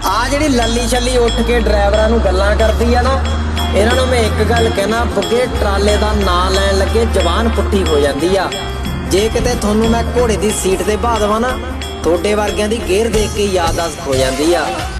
आ जिहड़ी लली छली उठ के ड्राइवरां नूं गल्लां करदी आ ना, इन्हां नूं मैं एक गल कहना, बुगे ट्राले दा नां लैण लगे जबान पुट्ठी हो जांदी आ। जे किते तुहानूं मैं घोड़े दी सीट ते बहा देवां ना, थोड़े वर्गियां दी गेर देख के याददाश्त खो जांदी आ।